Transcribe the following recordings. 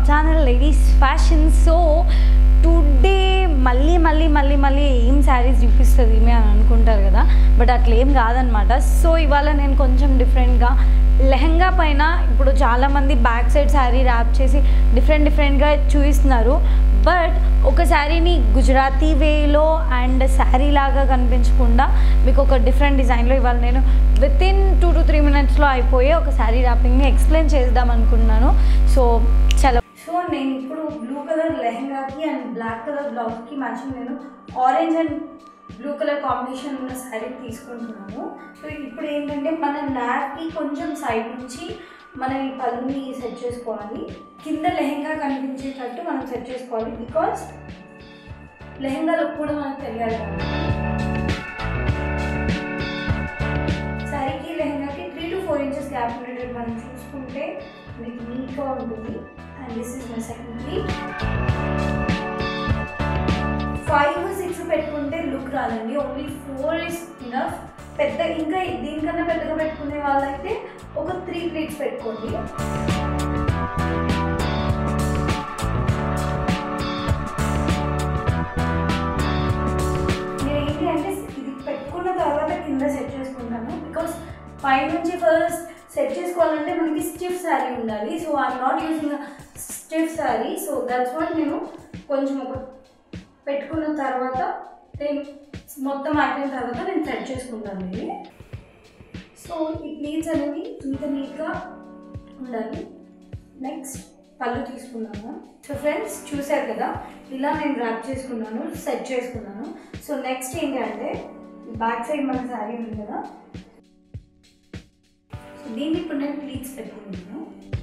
Channel ladies fashion. So today మళ్ళీ ఏం శారీస్ చూపిస్తుంది ఈమె అని అనుకుంటారు కదా, బట్ అట్లా ఏం కాదనమాట. సో ఇవాళ నేను కొంచెం డిఫరెంట్గా లెహంగా పైన ఇప్పుడు చాలామంది బ్యాక్ సైడ్ శారీ ర్యాప్ చేసి డిఫరెంట్గా చూపిస్తున్నారు. బట్ ఒక శారీని గుజరాతీ వేలో అండ్ శారీ లాగా కనిపించకుండా మీకు ఒక డిఫరెంట్ డిజైన్లో ఇవాళ నేను వితిన్ 2 to 3 minutesలో అయిపోయే ఒక శారీ ర్యాపింగ్ని ఎక్స్ప్లెయిన్ చేద్దాం అనుకుంటున్నాను. సో నేను ఇప్పుడు బ్లూ కలర్ లెహంగాకి అండ్ బ్లాక్ కలర్ బ్లౌజ్కి మ్యాచింగ్ నేను orange and blue colour combination ఉన్న శారీ తీసుకుంటున్నాను. సో ఇప్పుడు ఏంటంటే మన నాప్కి కొంచెం సైడ్ నుంచి మనం ఈ పళ్ళుని సెట్ చేసుకోవాలి. కింద లెహంగా కనిపించేటట్టు మనం సెట్ చేసుకోవాలి, బికాజ్ లెహంగాలో కూడా మనకు తెలియాలి. శారీకి లెహంగాకి 3 to 4 inches గ్యాప్ ఉండేటట్టు మనం చూసుకుంటే మీకు నీట్గా ఉంటుంది. And this is my second pleat. 5 or 6 పెట్టుకుంటే లుక్ రాదండి, ఓన్లీ 4 is enough. ఇంకా దీనికన్నా పెద్దగా పెట్టుకునే వాళ్ళైతే ఒక 3 ప్లీట్స్ పెట్టుకోండి. నేను ఏంటి అంటే ఇది పెట్టుకున్న తర్వాత కింద సెట్ చేసుకుంటాను, బికాస్ పైనుంచి ఫస్ట్ సెట్ చేసుకోవాలంటే మనకి స్టిఫ్ శారీ ఉండాలి. So I'm not using stiff sari. So that's what నేను కొంచెం ఒక పెట్టుకున్న తర్వాత మొత్తం అయిపోయిన తర్వాత నేను సెట్ చేసుకుంటాను ఇది. సో ఈ ప్లీట్స్ అనేవి ఇంత నీట్గా ఉండాలి. నెక్స్ట్ పళ్ళు తీసుకున్నాను. సో ఫ్రెండ్స్ చూసారు కదా, ఇలా నేను ర్యాప్ చేసుకున్నాను, సెట్ చేసుకున్నాను. సో నెక్స్ట్ ఏంటి అంటే బ్యాక్ సైడ్ మన శారీ ఉంది కదా, సో దీన్ని ఇప్పుడు నేను ప్లీట్స్ పెట్టుకుంటున్నాను.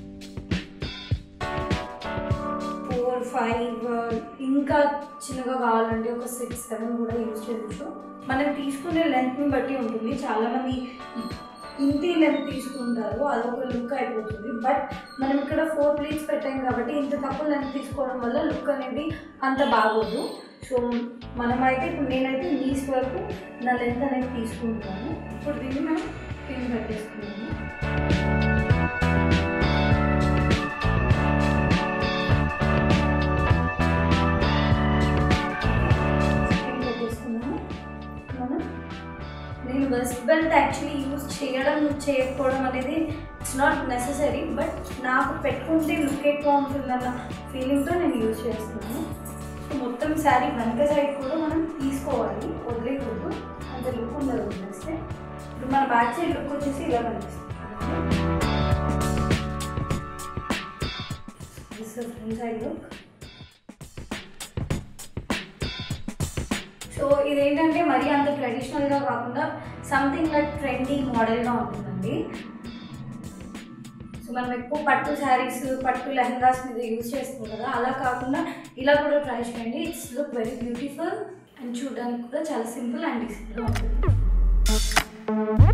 4, 5 ఇంకా చిన్నగా కావాలంటే ఒక 6, 7 కూడా యూజ్ చేయవచ్చు. మనం తీసుకునే లెంత్ని బట్టి ఉంటుంది. చాలామంది ఇంటి లెంత్ తీసుకుంటారు, అదొక లుక్ అయిపోతుంది. బట్ మనం ఇక్కడ 4 ప్లీట్స్ పెట్టాం కాబట్టి ఇంత తక్కువ లెంత్ తీసుకోవడం వల్ల లుక్ అనేది అంత బాగోదు. సో మనమైతే ఇప్పుడు నేనైతే నీస్ వరకు నా లెంత్ అనేది తీసుకుంటాను. ఇప్పుడు దీన్ని మనం పిన్ పెట్టేసుకున్నాము. నేను వెస్ట్ బెల్ట్ యాక్చువల్లీ యూజ్ చేయకపోవడం అనేది ఇట్స్ నాట్ నెససరీ, బట్ నాకు పెట్టుకుంటే లుక్ ఎక్కువ ఉంటుందన్న ఫీలింగ్తో నేను యూజ్ చేస్తున్నాను. సో మొత్తం శారీ వెనక సైడ్ కూడా మనం తీసుకోవాలి, వదిలేయకూడదు, అంత లుక్ ఉండదు వదిలేస్తే. ఇప్పుడు మన బ్యాక్ సైడ్ లుక్ వచ్చేసి ఇలా కనిపిస్తుంది. This is front side look. So ఇదేంటంటే మరీ అంత ట్రెడిషనల్గా కాకుండా సంథింగ్ లైక్ ట్రెండీ మోడల్గా ఉంటుందండి. సో మనం ఎక్కువ పట్టు శారీస్, పట్టు లెహంగాస్ మీద యూజ్ చేస్తాం కదా, అలా కాకుండా ఇలా కూడా ట్రై చేయండి. It's look very beautiful and చూడడానికి కూడా చాలా సింపుల్ అండ్ డీసెంట్గా ఉంటుంది.